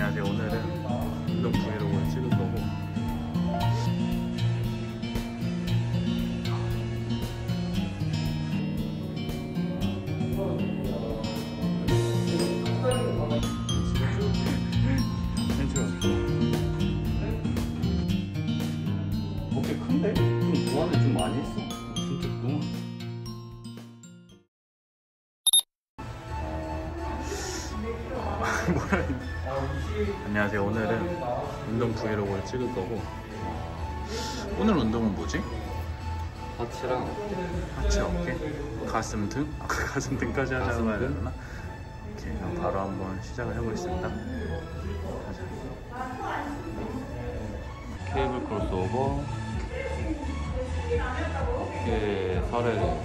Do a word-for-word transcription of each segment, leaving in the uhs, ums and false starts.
안녕하세요. 오늘은 운동 브이로그를 찍을 거고 어깨 큰데? 좀 보완을 좀 많이 했어. 진짜 너무. 뭐라 했나? 안녕하세요. 오늘은 운동 브이로그를 찍을 거고 오늘 운동은 뭐지? 하체랑 어깨. 하체, 어깨, 가슴 등? 아까 가슴 등까지 하자고 해야 되나? 오케이, 그럼 바로 한번 시작을 해보겠습니다. 가자. 케이블 크로스오버, 어깨 사례를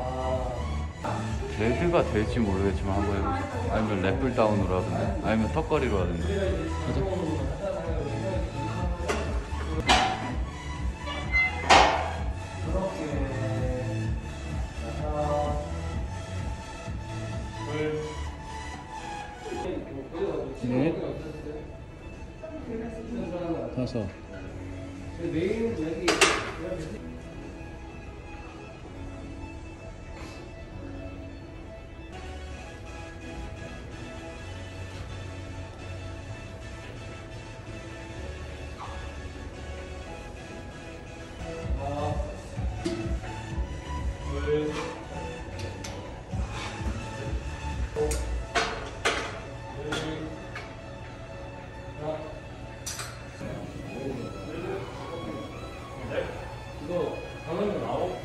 데드가 될지 모르겠지만 한번 해보자. 아니면 랩풀 다운으로 하든가 아니면 턱걸이로 하든가. 가자. 넷, 다섯. 이거 방금 나오?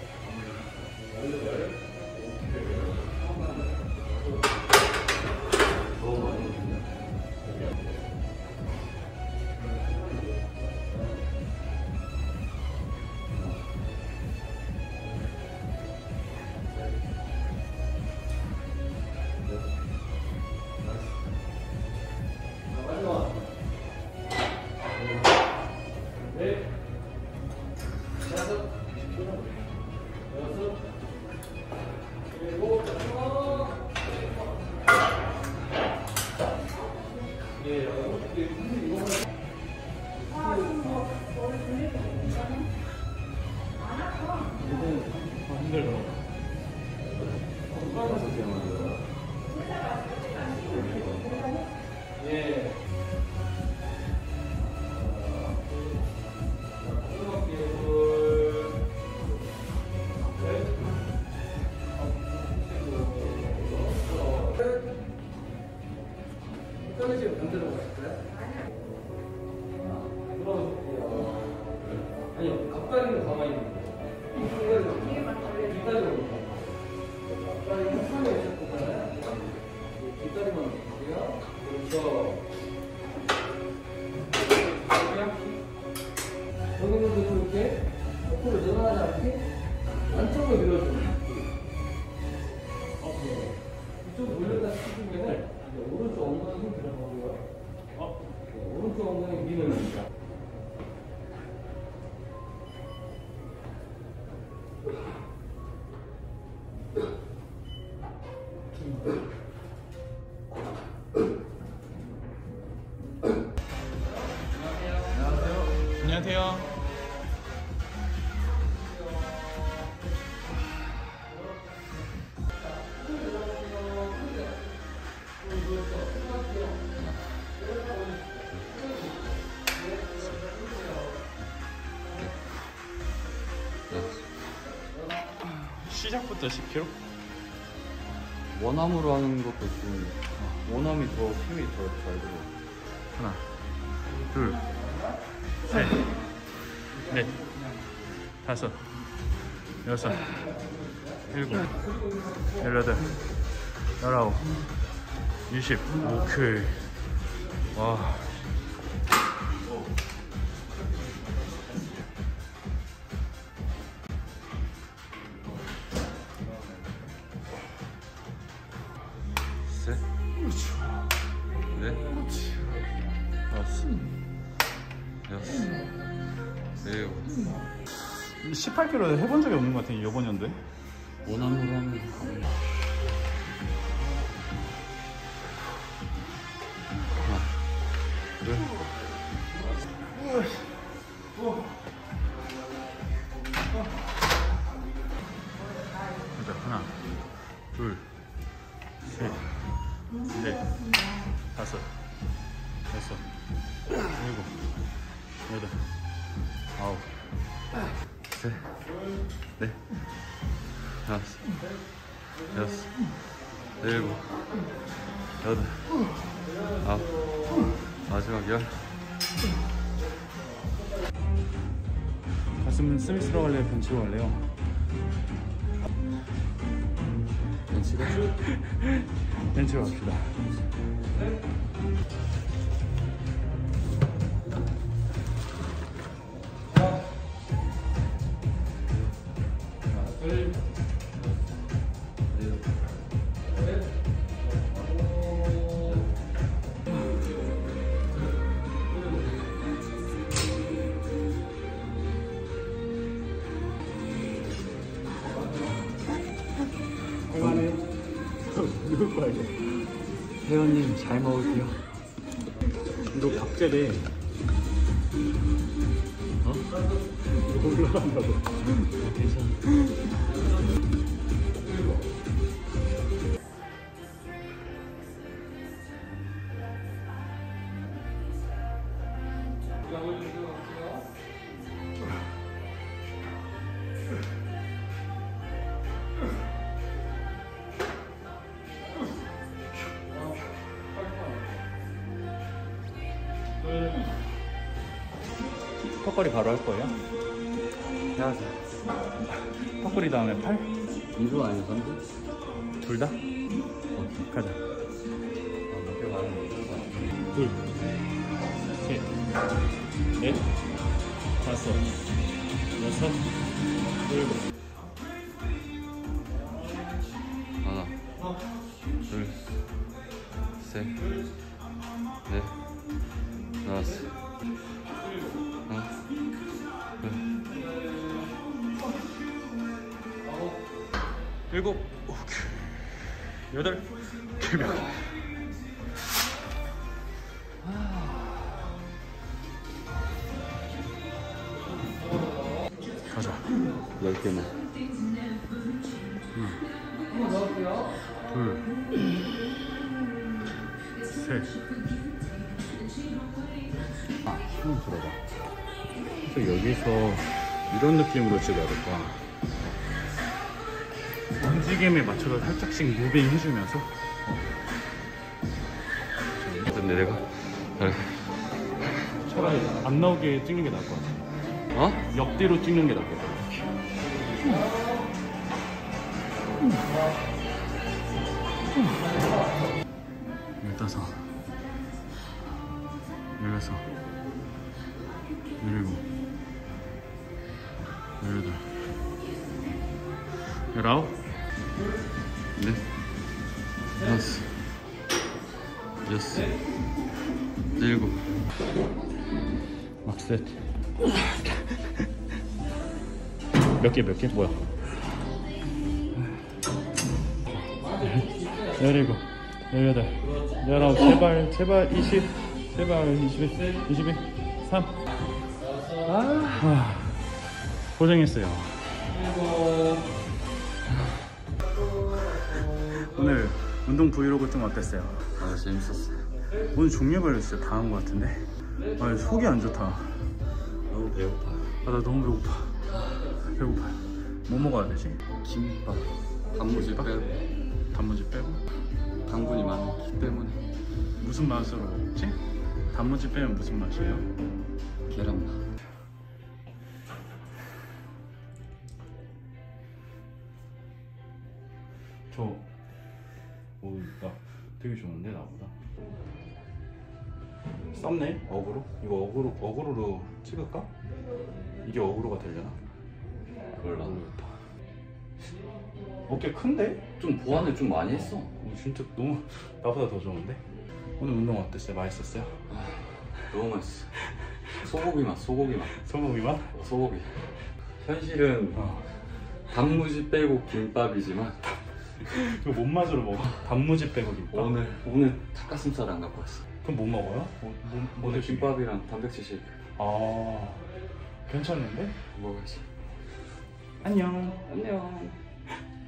아니요, 앞다리는 가만히 있는 거예요. 뒷다리로 앞다리는 손에 있었잖아요. 뒷다리만 볼게요. 여기서 여기는 이렇게 옆으로 늘어나지 않게 안쪽으로 밀어주는 이쪽으로 올렸다 시키면은 오른쪽 엉덩이 힘 들어가고요. 네, 오른쪽 엉덩이 미는 겁니다. 안녕하세요. 시작부터 십 킬로그램? 원암으로 하는 것도 좀 원암이 더 힘이 더 잘 들어. 하나, 둘, 셋, 넷, 다섯, 여섯, 일곱, 열여덟, 열아홉, 이십. 오케이. 와. 셋, 넷, 다섯, 여섯, 일곱. 십팔 킬로그램 해본 적이 없는 것 같아, 이번 연도에. 원암으로 하면 하나, 하나, 둘, 셋, 넷, 다섯, 여섯, 일곱, 여덟, 아홉, 셋, 넷, 다섯, 여섯, 일곱, 여덟, 아홉, 마지막 열. 가슴은 스미스로 갈래요? 벤치로 갈래요? 벤치가? 벤치로 갑시다. 누굴 거야 이거? 회원님 잘 먹을게요. 이거 박제돼. 어? 이거 올라간다고. 괜찮아. 턱걸이 바로 할 거예요? 해야지. 턱걸이 다음에 팔? 이두 아니야 삼두? 둘 다? 어, 가자. 몇개 많이 먹는 거야. 둘, 셋, 넷, 다섯, 여섯, 일곱. 하나, 둘, 셋, 넷, 다섯, 하나, 둘, 일곱, 오케이. 여덟, 개명. 가자. 열 개만. 둘, 셋. 아, 힘을 들어봐. 그래서 여기서 이런 느낌으로 찍어야 될 거야. 움직임에 맞춰서 살짝씩 무빙 해주면서. 근데 내가 잘- 차라리 안 나오게 찍는 게 나을 것 같아. 어? 옆뒤로 찍는 게 나을 것 같아. 열다섯, 열여섯, 열일곱, 열여덟, 열아홉, 넷, 다섯, 여섯, 일곱. 막셋. 몇 개, 몇 개? 뭐야? 열일곱, 열여덟, 열아홉, 제발, 제발, 이십, 제발, 이십일, 이십일, 삼. 아, 고생했어요. 오늘 운동 브이로그 좀 어땠어요? 아 재밌었어. 오늘 종류별로 진짜 다 한 것 같은데? 아, 속이 안 좋다. 너무 배고파. 아, 나 너무 배고파. 배고파. 뭐 먹어야 되지? 김밥. 단무지 빼고. 단무지 빼고? 당분이 많기 때문에. 무슨 맛으로 먹지? 단무지 빼면 무슨 맛이에요? 계란맛. 저, 오, 나 되게 좋은데, 나보다. 썸네일? 어그로? 이거 어그로, 어그로로 찍을까? 이게 어그로가 되려나? 몰라. 모르겠다. 어깨 큰데? 좀 보완을 좀 많이 했어. 오, 진짜 너무 나보다 더 좋은데? 오늘 운동 어땠어요? 맛있었어요? 너무 맛있어. 소고기 맛, 소고기 맛. 소고기 맛? 어, 소고기. 현실은 어. 단무지 빼고 김밥이지만 이거 뭔 맛으로 먹어? 단무지 빼고 김밥? 오늘 오늘 닭가슴살 안 갖고 왔어. 그럼 뭐 먹어요? 뭐, 뭐, 뭐 오늘 드시게? 김밥이랑 단백질 쉐이크 아, 괜찮은데? 먹어야지. 안녕. 안녕.